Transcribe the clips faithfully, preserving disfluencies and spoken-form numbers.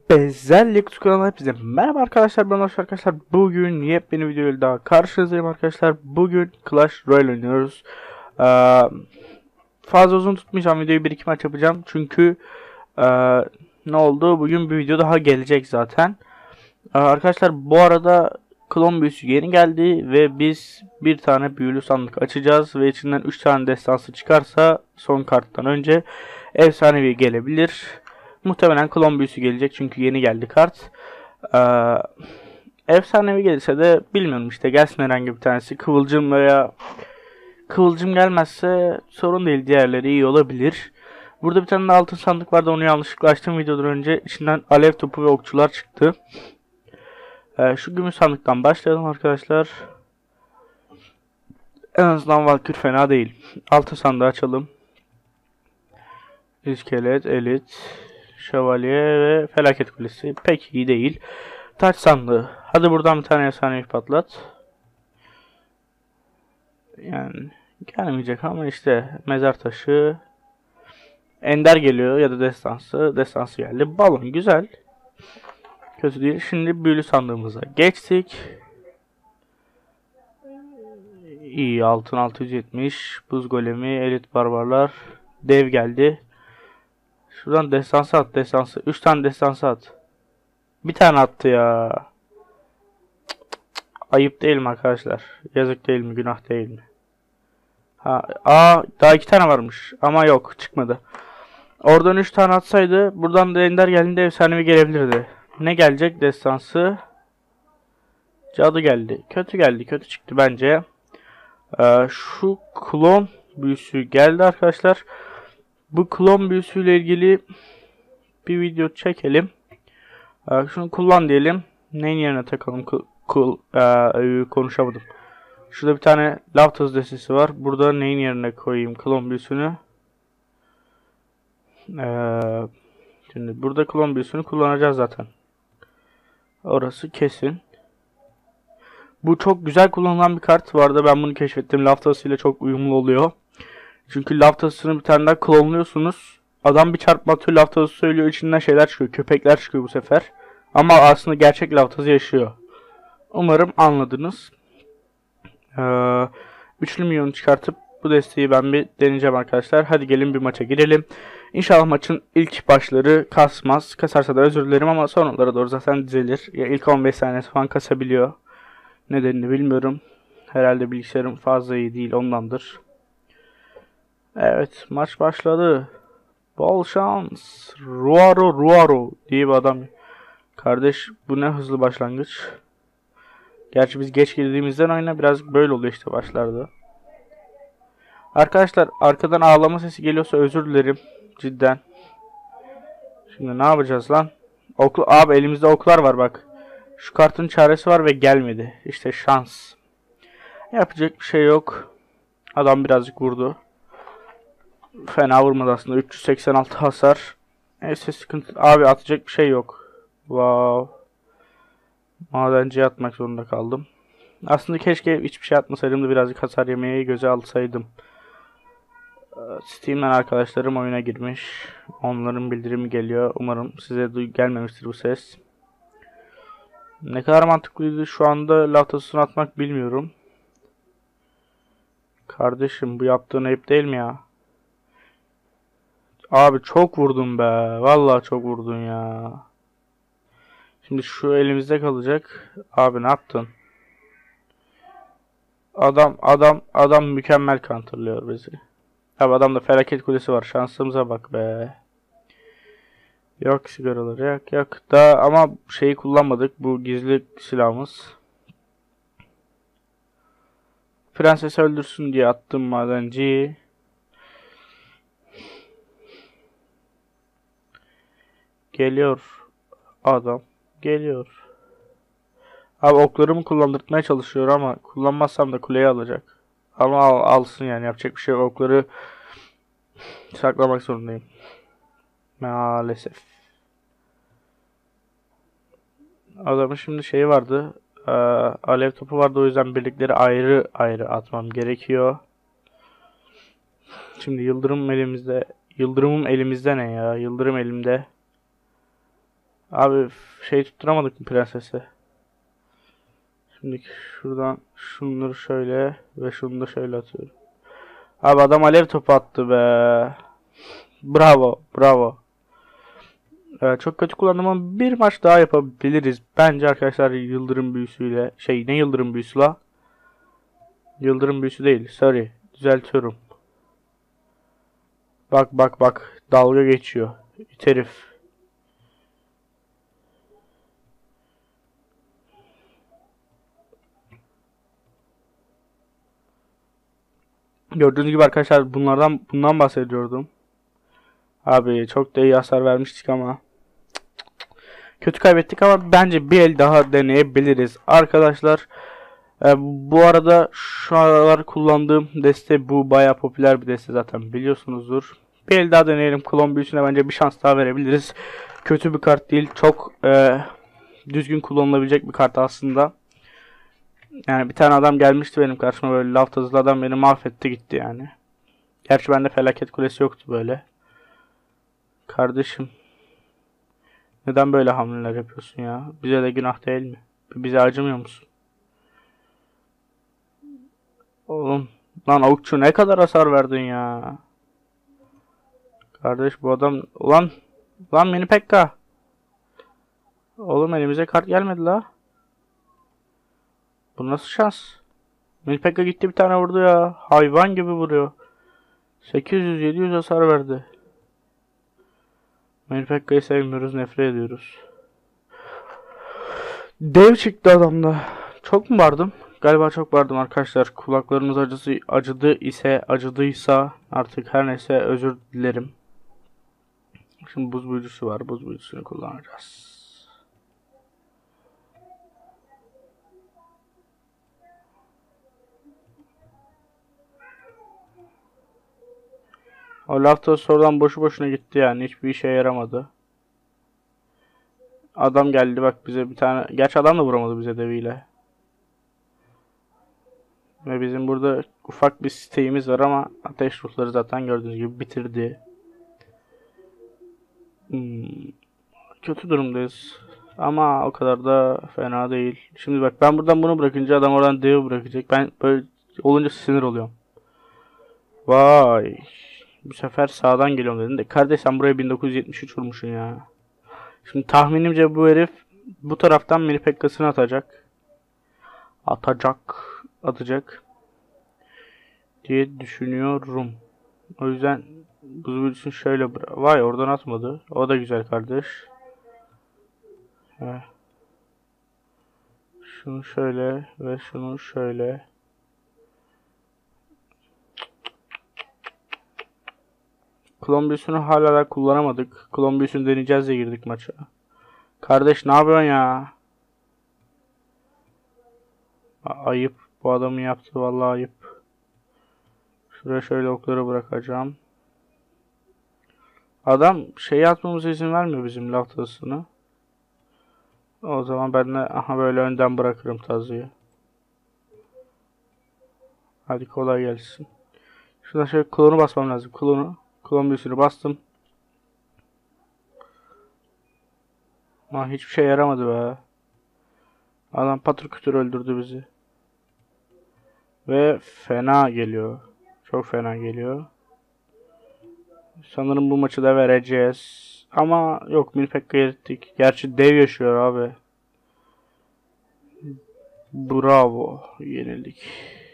Bezelye Kutu kanalına hepinize merhaba arkadaşlar, ben Hoş arkadaşlar. Bugün yepyeni videoyla daha karşınızdayım arkadaşlar. Bugün Clash Royale oynuyoruz. Ee, fazla uzun tutmayacağım videoyu, bir iki maç yapacağım. Çünkü e, ne oldu? Bugün bir video daha gelecek zaten. Ee, arkadaşlar bu arada klon büyüsü yeni geldi ve biz bir tane büyülü sandık açacağız. Ve içinden üç tane destansı çıkarsa son karttan önce efsanevi gelebilir. Muhtemelen klon büyüsü gelecek çünkü yeni geldi kart. Ee, efsanevi gelirse de bilmiyorum, işte gelsin herhangi bir tanesi. Kıvılcım veya kıvılcım gelmezse sorun değil, diğerleri iyi olabilir. Burada bir tane de altın sandık vardı, onu yanlışlıkla açtım videodan önce. İçinden alev topu ve okçular çıktı. Ee, şu gümüş sandıktan başlayalım arkadaşlar. En azından Valkür fena değil. Altın sandığı açalım. İskelet, elit, şövalye ve felaket kulesi pek iyi değil. Taç sandığı. Hadi buradan bir tane efsanevi patlat. Yani gelmeyecek ama işte mezar taşı. Ender geliyor ya da destansı. Destansı geldi. Balon güzel. Kötü değil. Şimdi büyülü sandığımıza geçtik. İyi, altın altı yüz yetmiş. Buz golemi, elit barbarlar. Dev geldi. Şuradan destansı at, destansı. üç tane destansı at. Bir tane attı ya. Ayıp değil mi arkadaşlar? Yazık değil mi? Günah değil mi? Ha, aa, daha iki tane varmış. Ama yok, çıkmadı. Oradan üç tane atsaydı buradan da ender geldiğinde efsanevi gelebilirdi. Ne gelecek? Destansı. Cadı geldi. Kötü geldi. Kötü çıktı bence. Ee, şu klon büyüsü geldi arkadaşlar. Bu klon büyüsüyle ilgili bir video çekelim. Ee, şunu kullan diyelim. Neyin yerine takalım? Cool, ee, konuşamadım. Şurada bir tane lav tazı destesi var. Burada neyin yerine koyayım klon büyüsünü? Ee, şimdi burada klon büyüsünü kullanacağız zaten. Orası kesin. Bu çok güzel kullanılan bir kart. Bu arada ben bunu keşfettim. Lav tazısıyla çok uyumlu oluyor. Çünkü lav tazısını bir tane daha klonluyorsunuz. Adam bir çarpma atıyor, lav tazısı söylüyor. İçinden şeyler çıkıyor. Köpekler çıkıyor bu sefer. Ama aslında gerçek lav tazı yaşıyor. Umarım anladınız. Ee, üçlü milyonu çıkartıp bu desteği ben bir deneyeceğim arkadaşlar. Hadi gelin bir maça girelim. İnşallah maçın ilk başları kasmaz. Kasarsa da özür dilerim ama sonralara doğru zaten düzelir. Ya ilk on beş saniyesi falan kasabiliyor. Nedenini bilmiyorum. Herhalde bilgisayarım fazla iyi değil, ondandır. Evet, maç başladı. Bol şans. Ruaro Ruaro diye bir adam. Kardeş, bu ne hızlı başlangıç. Gerçi biz geç girdiğimizden oyuna biraz böyle oluyor işte başlarda. Arkadaşlar, arkadan ağlama sesi geliyorsa özür dilerim. Cidden. Şimdi ne yapacağız lan? Oklu, abi elimizde oklar var bak. Şu kartın çaresi var ve gelmedi. İşte şans. Yapacak bir şey yok. Adam birazcık vurdu. Fena vurmadı aslında. üç yüz seksen altı hasar. Neyse, sıkıntı. Abi atacak bir şey yok. Wow. Madenciye atmak zorunda kaldım. Aslında keşke hiçbir şey atmasaydım da birazcık hasar yemeyi göze alsaydım. Steam'den arkadaşlarım oyuna girmiş. Onların bildirimi geliyor. Umarım size gelmemiştir bu ses. Ne kadar mantıklıydı şu anda lav tasını atmak bilmiyorum. Kardeşim, bu yaptığın ayıp değil mi ya? Abi çok vurdun be. Vallahi çok vurdun ya. Şimdi şu elimizde kalacak. Abi ne yaptın? Adam adam adam mükemmel counterlıyor bizi. Abi adamda felaket kulesi var. Şansımıza bak be. Yok sigaraları yok yok. Da ama şeyi kullanmadık. Bu gizli silahımız. Prensesi öldürsün diye attım madenciyi. Geliyor adam. Geliyor. Abi oklarımı kullandırtmaya çalışıyor ama kullanmazsam da kuleyi alacak. Ama al, alsın yani, yapacak bir şey yok. Okları saklamak zorundayım. Maalesef. Adamın şimdi şeyi vardı. Ee, alev topu vardı, o yüzden birlikleri ayrı ayrı atmam gerekiyor. Şimdi yıldırım elimizde. Yıldırımım elimizde ne ya? Yıldırım elimde. Abi şey tutturamadık mı prensesi? Şimdi şuradan şunları şöyle ve şunu da şöyle atıyorum. Abi adam alev topu attı be. Bravo, bravo. Ee, çok kötü kullandım ama bir maç daha yapabiliriz. Bence arkadaşlar yıldırım büyüsüyle. Şey, ne yıldırım büyüsü la? Yıldırım büyüsü değil. Sorry. Düzeltiyorum. Bak bak bak. Dalga geçiyor. İt herif. Gördüğünüz gibi arkadaşlar bunlardan bundan bahsediyordum. Abi çok da iyi hasar vermiştik ama kötü kaybettik ama bence bir el daha deneyebiliriz arkadaşlar. Ee, bu arada şu aralar kullandığım deste bu, bayağı popüler bir deste zaten biliyorsunuzdur. Bir el daha deneyelim. Klon büyüsüne bence bir şans daha verebiliriz. Kötü bir kart değil, çok e, düzgün kullanılabilecek bir kart aslında. Yani bir tane adam gelmişti benim karşıma, böyle laf tazılı adam beni mahvetti gitti yani. Gerçi bende felaket kulesi yoktu böyle. Kardeşim, neden böyle hamleler yapıyorsun ya? Bize de günah değil mi? Bize acımıyor musun? Oğlum, lan avukçu ne kadar hasar verdin ya? Kardeş bu adam, ulan lan Mini Pekka. Oğlum elimize kart gelmedi la. Bu nasıl şans? Mini Pekka gitti bir tane vurdu ya. Hayvan gibi vuruyor. sekiz yüz yedi yüz hasar verdi. Mini Pekka'yı sevmiyoruz, nefret ediyoruz. Dev çıktı adamda. Çok mu vardım? Galiba çok vardım arkadaşlar. Kulaklarınız acısı acıdı ise acıdıysa artık her neyse özür dilerim. Şimdi buz büyücüsü var. Buz büyücüsünü kullanacağız. O Laftos oradan boşu boşuna gitti yani. Hiçbir işe yaramadı. Adam geldi bak bize bir tane. Gerçi adam da vuramadı bize deviyle. Ve bizim burada ufak bir siteğimiz var ama ateş ruhları zaten gördüğünüz gibi bitirdi. Hmm, kötü durumdayız. Ama o kadar da fena değil. Şimdi bak ben buradan bunu bırakınca adam oradan devi bırakacak. Ben böyle olunca sinir oluyorum. Vay. Bu sefer sağdan geliyorum dedin de. Kardeş sen buraya bin dokuz yüz yetmiş üç vurmuşsun ya. Şimdi tahminimce bu herif bu taraftan Mini Pekka'sını atacak. Atacak. Atacak. Diye düşünüyorum. O yüzden buz büyüsünü şöyle bırak. Vay oradan atmadı. O da güzel kardeş. Evet. Şunu şöyle ve şunu şöyle. Klon büyüsünü hala da kullanamadık. Klon büyüsünü deneyeceğiz diye girdik maça. Kardeş ne yapıyorsun ya? Ayıp. Bu adamın yaptığı vallahi ayıp. Şuraya şöyle okları bırakacağım. Adam şey atmamıza izin vermiyor bizim laf tazısını. O zaman ben de aha böyle önden bırakırım tazıyı. Hadi kolay gelsin. Şuradan şöyle klonu basmam lazım. Klonu. Klon büyüsünü bastım. Ama hiçbir şey yaramadı be. Adam patır kütür öldürdü bizi. Ve fena geliyor. Çok fena geliyor. Sanırım bu maçı da vereceğiz. Ama yok Mini Pekka'yı erittik. Gerçi dev yaşıyor abi. Bravo. Yenildik.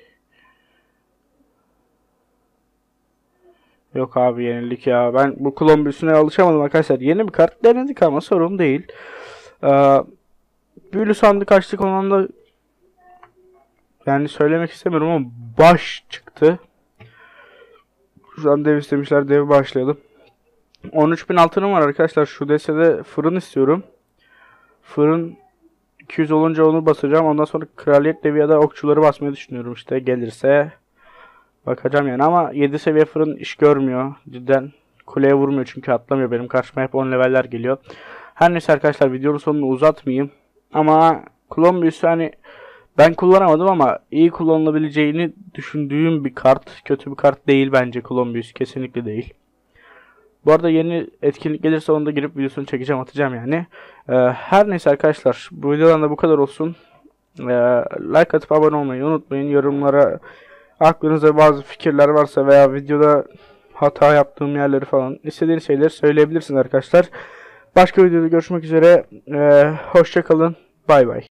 Yok abi yenildik ya. Ben bu klon büyüsüne alışamadım arkadaşlar. Yeni bir kart denedik ama sorun değil. Ee, büyülü sandık açtık ondan da yani söylemek istemiyorum ama baş çıktı. Şuradan dev istemişler. Dev başlayalım. on üç bin altınım var arkadaşlar. Şu destede fırın istiyorum. Fırın iki yüz olunca onu basacağım. Ondan sonra kraliyet devi ya da okçuları basmayı düşünüyorum işte gelirse. Bakacağım yani ama yedi seviye fırın iş görmüyor. Cidden kuleye vurmuyor çünkü atlamıyor. Benim karşıma hep on leveller geliyor. Her neyse arkadaşlar videonun sonunu uzatmayayım. Ama klon büyüsü hani ben kullanamadım ama iyi kullanılabileceğini düşündüğüm bir kart. Kötü bir kart değil bence klon büyüsü. Kesinlikle değil. Bu arada yeni etkinlik gelirse onu da girip videosunu çekeceğim, atacağım yani. Ee, her neyse arkadaşlar, bu videodan da bu kadar olsun. Ee, like atıp abone olmayı unutmayın. Yorumlara aklınızda bazı fikirler varsa veya videoda hata yaptığım yerleri falan, istediğiniz şeyleri söyleyebilirsiniz arkadaşlar. Başka videoda görüşmek üzere. Ee, hoşça kalın. Bay bay.